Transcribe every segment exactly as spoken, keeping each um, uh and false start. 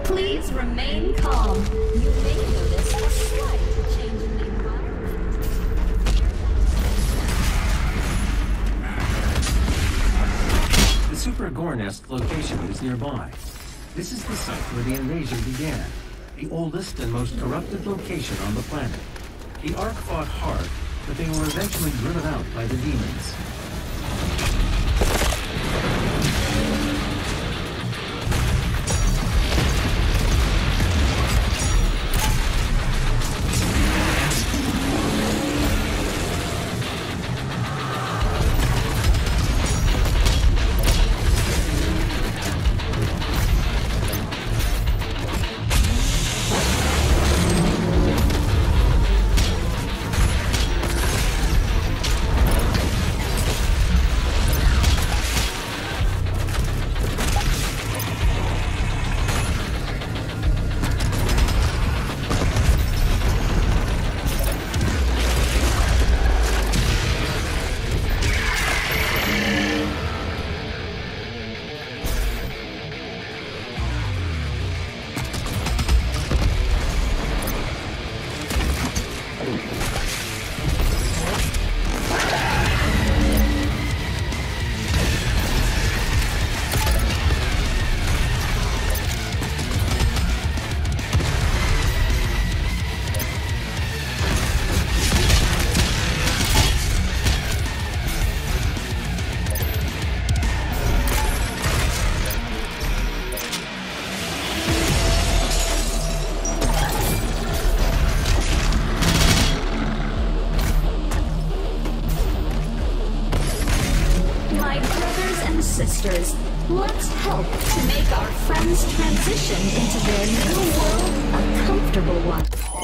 Please remain calm. You may notice a slight change in the environment. The Super Gore nest location is nearby. This is the site where the invasion began, the oldest and most corrupted location on the planet. The Ark fought hard, but they were eventually driven out by the demons. Sisters, let's help to make our friends transition into their new world a comfortable one.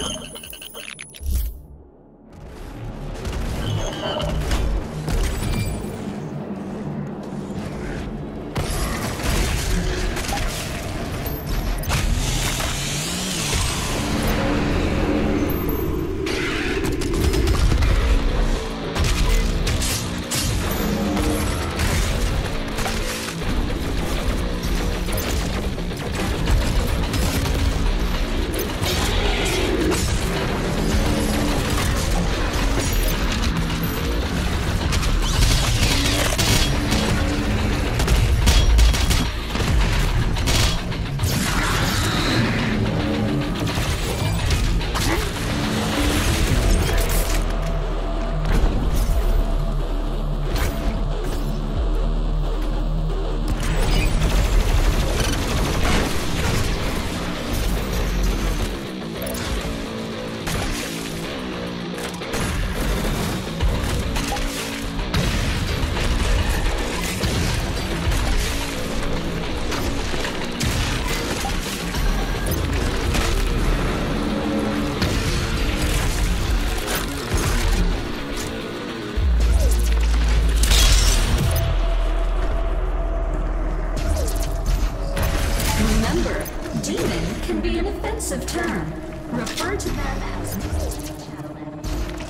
Remember, demon can be an offensive term. Refer to them as gentlemen.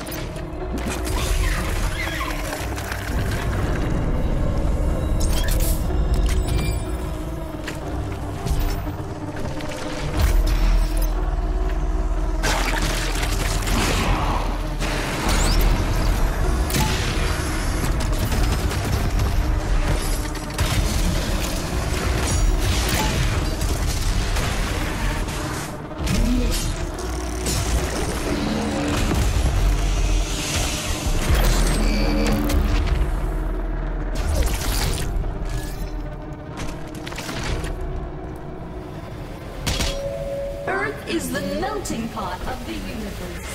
Is the melting pot of the universe.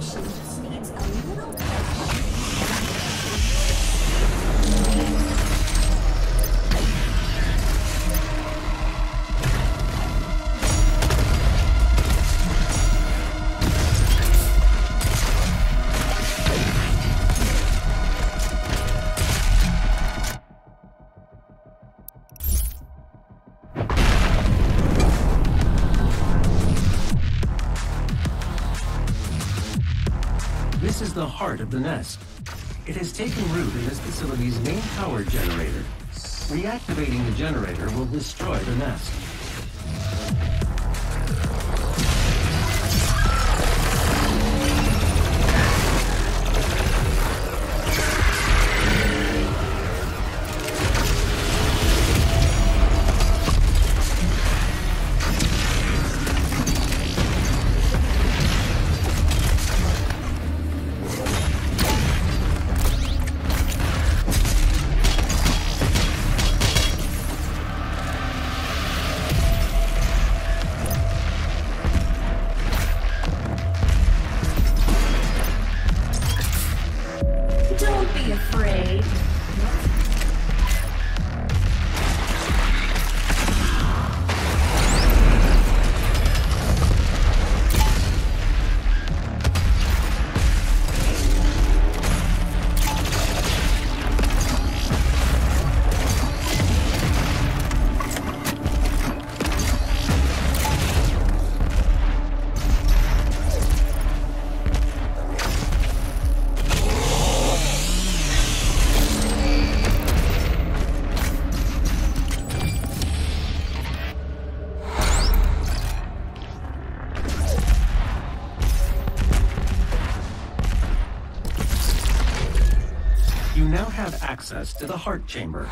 operation just needs a little This is the heart of the nest. It has taken root in this facility's main power generator. Reactivating the generator will destroy the nest. Don't be afraid. You now have access to the heart chamber.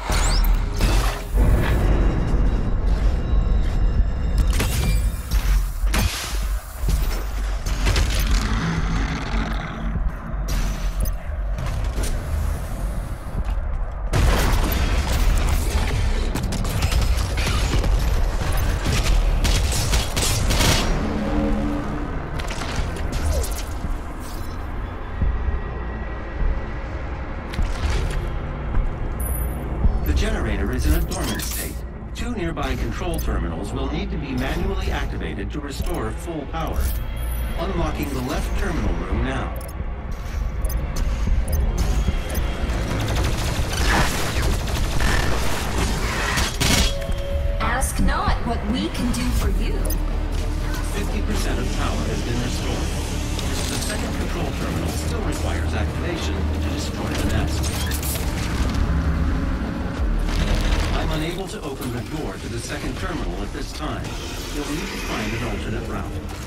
The generator is in a dormant state. Two nearby control terminals will need to be manually activated to restore full power. Unlocking the left terminal room now. Ask not what we can do for you. fifty percent of power has been restored. The second control terminal still requires activation to destroy the nest. I'm unable to open the door to the second terminal at this time. You'll need to find an alternate route.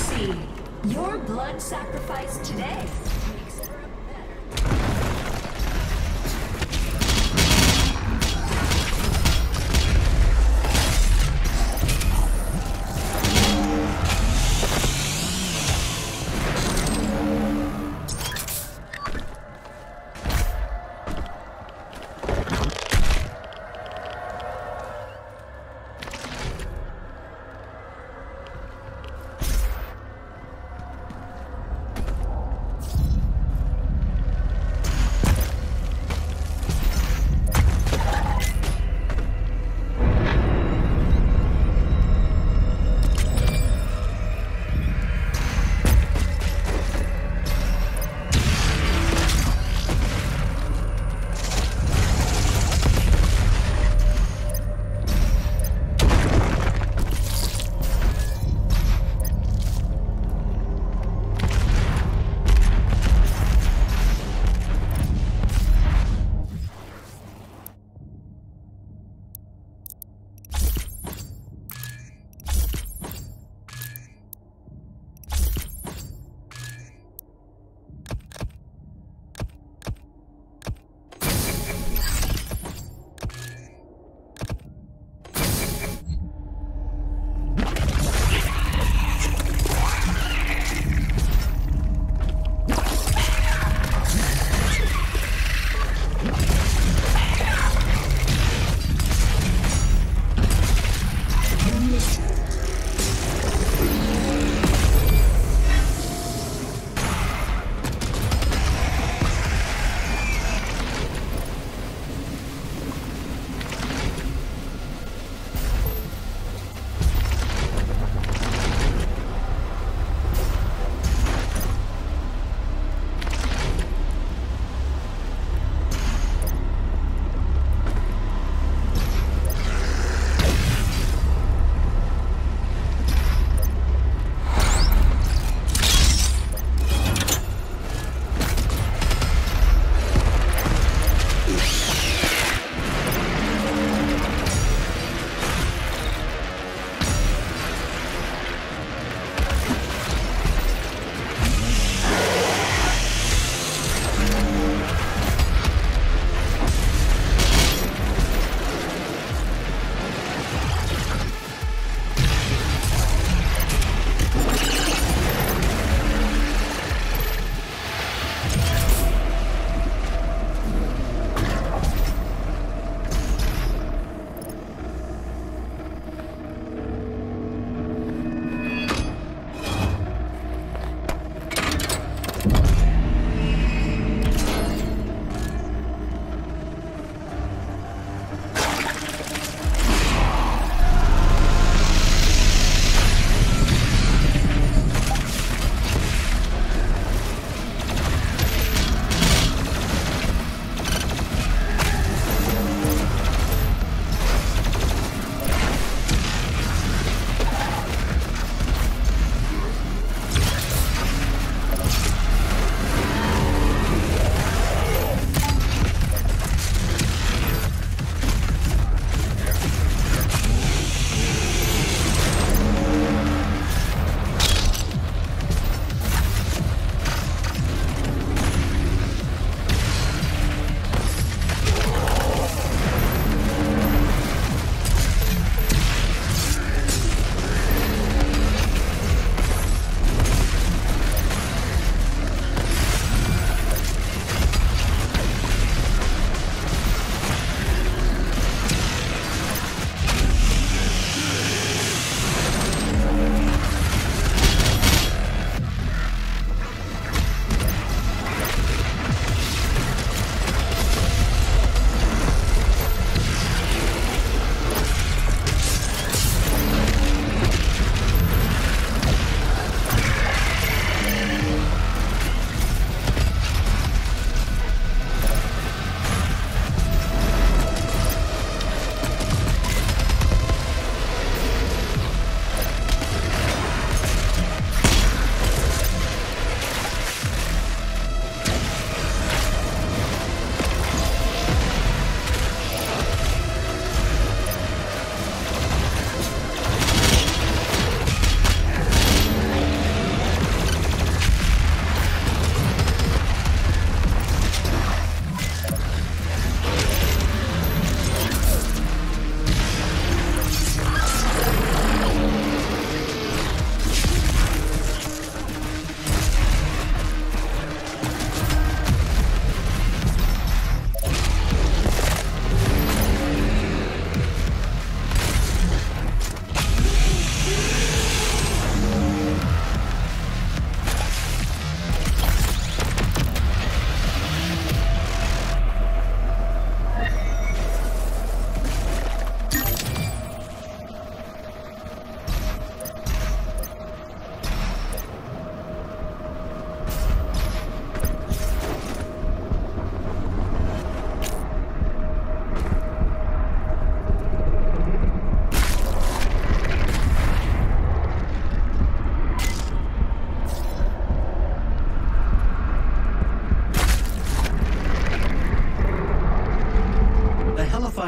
see. Your blood sacrifice today makes for a better.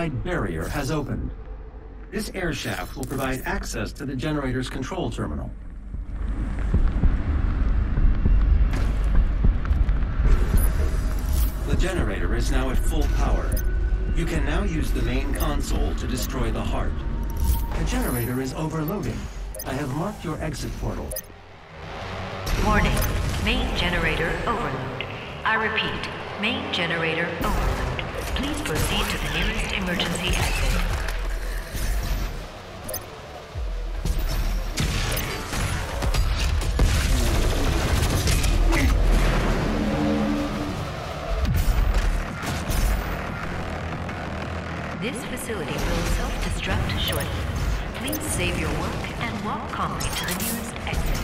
fortified barrier has opened. This air shaft will provide access to the generator's control terminal. The generator is now at full power. You can now use the main console to destroy the heart. The generator is overloading. I have marked your exit portal. Warning. Main generator overload. I repeat, main generator overload. Please proceed to the nearest emergency exit. This facility will self-destruct shortly. Please save your work and walk calmly to the nearest exit.